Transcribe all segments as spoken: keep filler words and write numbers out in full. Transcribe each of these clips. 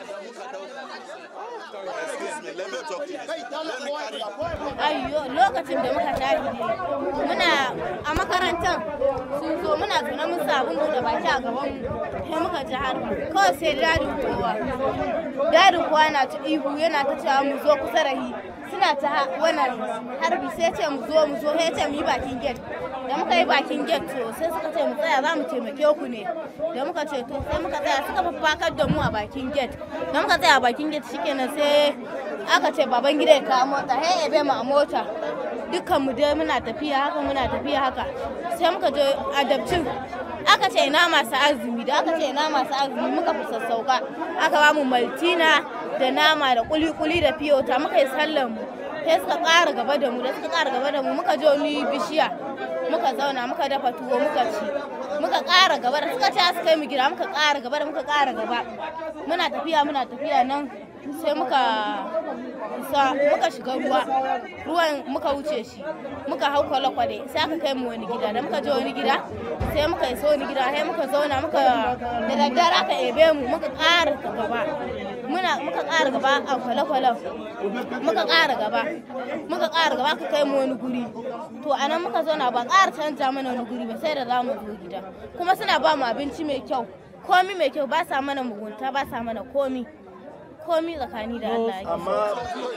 Ayyo, lokacin da muka tashi muna a makarantar sun zo muna zaune mun sabon buɗe baki a gaban mu sai muka ji harbi kawai sai dadin kowa dadin kowa na ta ihu yana ta cewa mu zo kusa da hi suna ta wannan harbi sai ce mu zo mu zo sai ce mu yi bakin gate da muka yi bakin gate to sai suka ce mu tsaya za mu taimake ku ne da muka ce to sai muka tsaya suka faffakar da mu a bakin gate da muka tsaya a bakin gate shikenan sai aka ce baban gida ya kawo mota sai ebe mu a mota dukkan mu dai muna tafiya haka muna tafiya haka sai muka je adabcin aka ce ina masu azumi da aka ce ina masu azumi muka fi sassauka aka ba mu maltina da nama da kuli-kuli da fiyota muka yi sallar mu sai suka ƙara gaba da mu da suka ƙara gaba da mu muka je wani bishiya muka zauna muka dafa tuwo muka ci muka ƙara gaba da suka ci suka yi mu gida muka ƙara gaba da muka ƙara gaba muna tafiya muna tafiya nan sai muka sa muka shiga ruwa ruwan muka wuce shi muka hau kwale-kwale sai aka kai mu wani gida da muka je wani gida sai muka isa wani gida sai muka zauna muka da daddare aka ebe mu muka ƙara gaba muna muka ƙara gaba a kwale-kwalen muka ƙara gaba muka ƙara gaba aka kai mu wani guri to anan muka zauna ba ƙara canja mana wani guri ba sai da za mu zo gida kuma suna ba mu abinci mai kyau komi mai kyau ba sa mana mugunta ba sa mana komi komi tsakani da Allah yake amma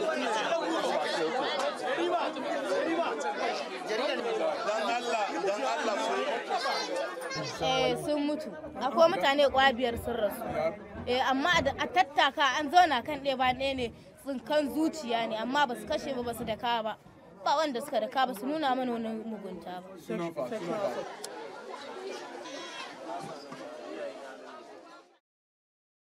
eh sun mutu akwai mutane kwabiyar sun rasu eh amma a tattaka an zauna kan ɗaya ba ɗaya ne tsinkan zuciya ne amma ba su kashe ba ba su daka ba ba wanda suka daka ba su nuna mana wani mugunta ba